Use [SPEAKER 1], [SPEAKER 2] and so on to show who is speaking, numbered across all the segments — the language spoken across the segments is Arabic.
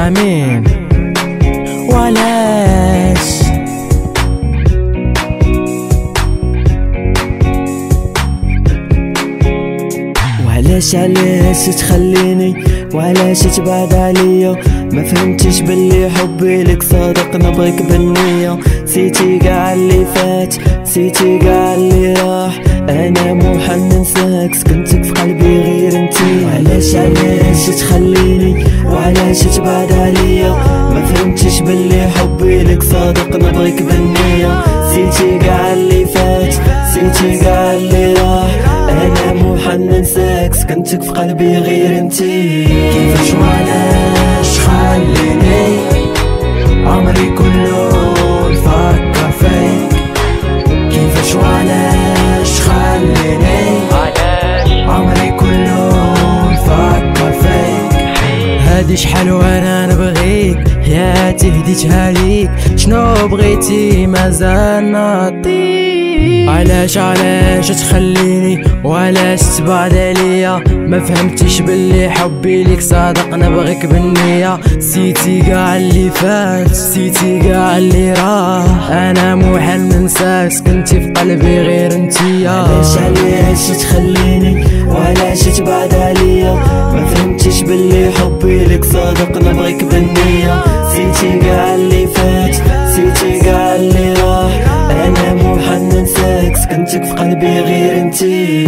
[SPEAKER 1] امين. وعلاش علاش تخليني وعلاش تبعد عليا؟ ما فهمتش باللي حبي لك صادق نبغيك بالنية. نسيتي قاع اللي فات، نسيتي قاع اللي راح، انا مو حل ننساك، سكنتك في قلبي غير انتي. وعلاش تخليني وعلاش تبعد عليا؟ ما فهمتش باللي حبي لك صادق نبغيك بالنية. نسيتي قاع اللي فات، نسيتي قاع اللي راح، انا مو حل ننساك، سكنتك في قلبي غير انتي. كيفاش وعلاش خليني عمري كله نفكر فيك؟ كيفاش وعلاش خليني عمري كله نفكر فيك؟ هادي شحال وانا نبغيك، حياتي هديتها ليك، شنو بغيتي مازال نعطيك. علاش تخليني وعلاش تبعد عليا؟ ما فهمتيش باللي حبي ليك صادق نبغيك بالنية. نسيتي قاع اللي فات، نسيتي قاع اللي راح، انا مو حل ننساك، سكنتي في قلبي غير انتيا. علاش تخليني وعلاش تبعد عليا؟ ما فهمتيش باللي حبي ليك صادق نبغيك بالنية. نسيتي قاع اللي فات، نسيتي قاع اللي راح، انا مو حل ننساك، سكنتك في قلبي غير انتي.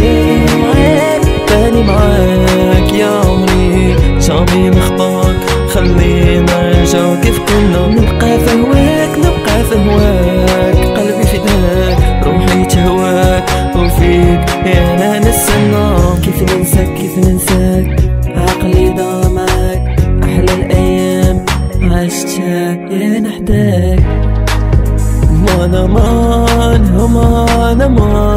[SPEAKER 1] تاني معاك يا عمري، جامي نخطاك، خلينا نرجعو كيف كنا، نبقى في هواك نبقى في هواك، قلبي فداك روحي تهواك، وفيك يا انا نستنى. كيف ننساك عقلي ضاع معاك، احلى الايام عشتها يا نحتاج. مانا